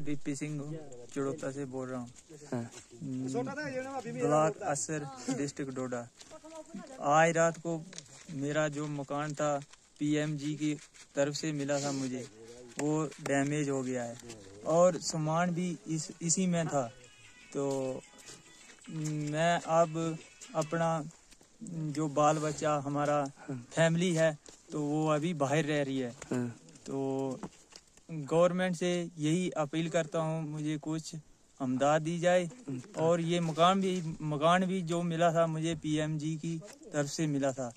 BP Singh चड़ोता से बोल रहा हूँ। ब्लॉक असर डिस्ट्रिक्ट डोडा। आज रात को मेरा जो मकान था पीएमजी की तरफ से मिला था मुझे, वो डैमेज हो गया है और सामान भी इसी में था। तो मैं अब अपना जो बाल बच्चा हमारा फैमिली है तो वो अभी बाहर रह रही है। तो गवर्नमेंट से यही अपील करता हूँ, मुझे कुछ इमदाद दी जाए। और ये मकान भी जो मिला था मुझे पीएमजी की तरफ से मिला था,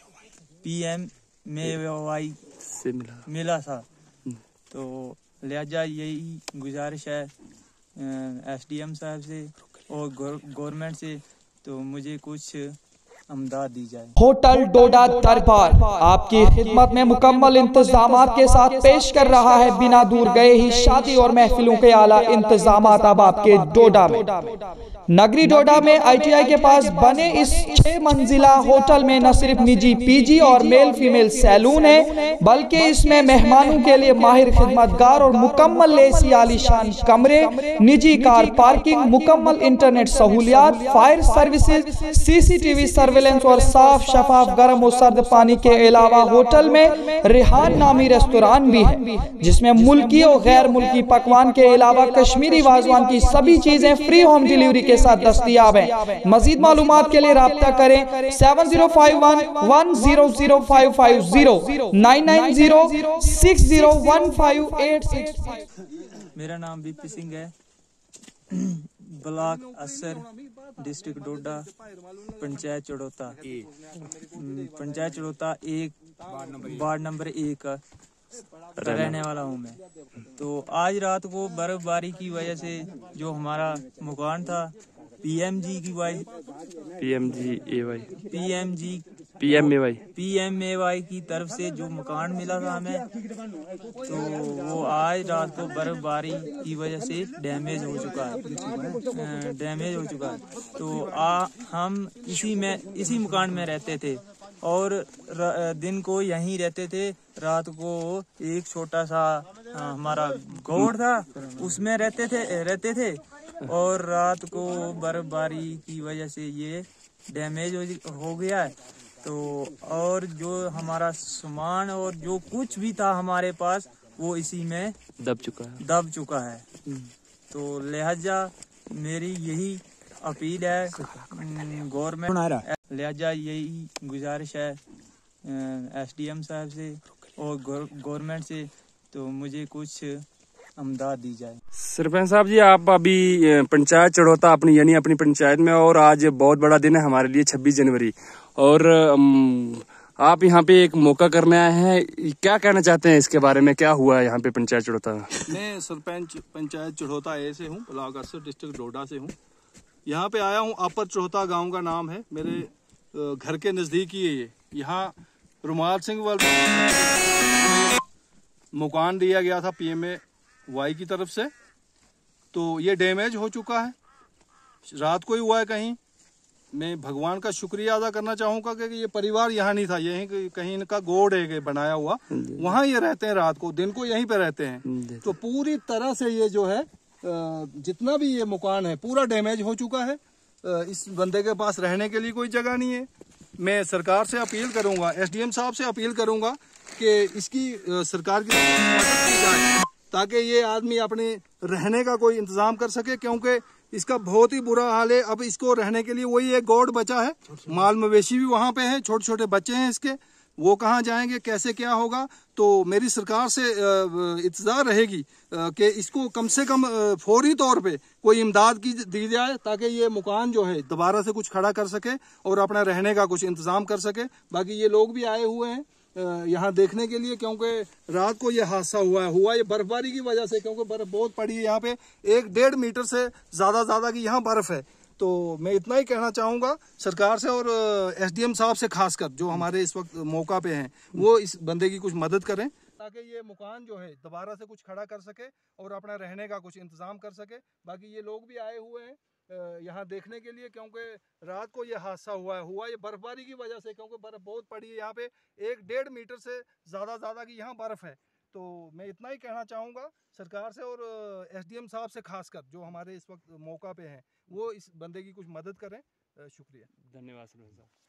PMAY से मिला था। तो लिहाजा यही गुजारिश है SDM साहब से और गवर्नमेंट से, तो मुझे कुछ इमदाद दी जाए। होटल डोडा दरबार आपकी खिदमत में मुकम्मल इंतजामात के साथ पेश कर रहा है बिना दूर गए ही शादी और महफिलों के आला इंतजामात अब आपके डोडा में। नगरी डोडा में ITI के पास बने इस 6 मंजिला होटल में न सिर्फ निजी PG और मेल फीमेल सैलून है, बल्कि इसमें मेहमानों के लिए माहिर खिदमतगार और मुकम्मल एसी आलीशान कमरे, निजी कार पार्किंग, मुकम्मल इंटरनेट सहूलियात, फायर सर्विसेज, CCTV सर्विलेंस और साफ शफाफ गर्म और सर्द पानी के अलावा होटल में रिहान नामी रेस्तोरां भी है, जिसमें मुल्की और गैर मुल्की पकवान के अलावा कश्मीरी वाजवान की सभी चीजें फ्री होम डिलीवरी के साथ दस्तयाब है। मजीद मालूमात के लिए राब्ता करें 7051100550 9906015865। मेरा नाम बीपी सिंह है, block Assar district Doda, panchayat Chadota, panchayat Chadota 1 ward number 1 का रहने वाला हूँ मैं। तो आज रात को बर्फबारी की वजह से जो हमारा मकान था PMAY की तरफ से जो मकान मिला था हमें, तो वो आज रात को बर्फबारी की वजह से डैमेज हो चुका है। तो हम इसी मकान में रहते थे और दिन को यहीं रहते थे, रात को एक छोटा सा हमारा गोड़ था उसमें रहते थे और रात को बर्फबारी की वजह से ये डैमेज हो गया है। तो और जो हमारा सामान और जो कुछ भी था हमारे पास वो इसी में दब चुका है। तो लिहाजा मेरी यही अपील है गवर्नमेंट, लिहाजा यही गुजारिश है SDM साहब से और गवर्नमेंट से, तो मुझे कुछ इमदाद दी जाए। सरपंच साहब जी, आप अभी पंचायत चड़ोता अपनी पंचायत में, और आज बहुत बड़ा दिन है हमारे लिए 26 जनवरी, और आप यहाँ पे एक मौका करने आए हैं, क्या कहना चाहते हैं इसके बारे में? क्या हुआ है यहाँ पे पंचायत चड़ोता? मैं सरपंच पंचायत चड़ोता A से हूँ, ब्लॉक असर डिस्ट्रिक्ट डोडा से हूँ। यहाँ पे आया हूँ, अपर चड़ोता गांव का नाम है, मेरे घर के नज़दीक ही है ये। यहाँ रुमाल सिंह मकान दिया गया था PMAY की तरफ से, तो ये डैमेज हो चुका है, रात को ही हुआ है कहीं। मैं भगवान का शुक्रिया अदा करना चाहूँगा कि ये परिवार यहाँ नहीं था, यहीं कहीं इनका गोड़ है बनाया हुआ, वहाँ ये रहते हैं, रात को दिन को यहीं पे रहते हैं। तो पूरी तरह से ये जो है जितना भी ये मकान है पूरा डैमेज हो चुका है। इस बंदे के पास रहने के लिए कोई जगह नहीं है। मैं सरकार से अपील करूंगा, SDM साहब से अपील करूंगा कि इसकी सरकार की मदद की जाए ताकि ये आदमी अपने रहने का कोई इंतजाम कर सके, क्योंकि इसका बहुत ही बुरा हाल है। अब इसको रहने के लिए वही एक गोड़ बचा है, माल मवेशी भी वहाँ पे है, छोटे छोटे बच्चे हैं इसके, वो कहाँ जाएंगे, कैसे क्या होगा। तो मेरी सरकार से इंतजार रहेगी कि इसको कम से कम फौरी तौर पे कोई इमदाद की दी जाए ताकि ये मकान जो है दोबारा से कुछ खड़ा कर सके और अपना रहने का कुछ इंतजाम कर सके। बाकी ये लोग भी आए हुए हैं यहाँ देखने के लिए, क्योंकि रात को ये हादसा हुआ ये बर्फबारी की वजह से, क्योंकि बर्फ बहुत पड़ी है यहाँ पे, 1-1.5 मीटर से ज्यादा की यहाँ बर्फ है। तो मैं इतना ही कहना चाहूँगा सरकार से और SDM साहब से, खासकर जो हमारे इस वक्त मौका पे हैं, वो इस बंदे की कुछ मदद करें ताकि ये मकान जो है दोबारा से कुछ खड़ा कर सके और अपना रहने का कुछ इंतजाम कर सके। बाकी ये लोग भी आए हुए हैं यहाँ देखने के लिए, क्योंकि रात को ये हादसा हुआ ये बर्फबारी की वजह से, क्योंकि बर्फ बहुत पड़ी है यहाँ पे, 1-1.5 मीटर से ज्यादा की यहाँ बर्फ है। तो मैं इतना ही कहना चाहूँगा सरकार से और एसडीएम साहब से, खासकर जो हमारे इस वक्त मौका पे हैं, वो इस बंदे की कुछ मदद करें। शुक्रिया, धन्यवाद सरपंच साहब।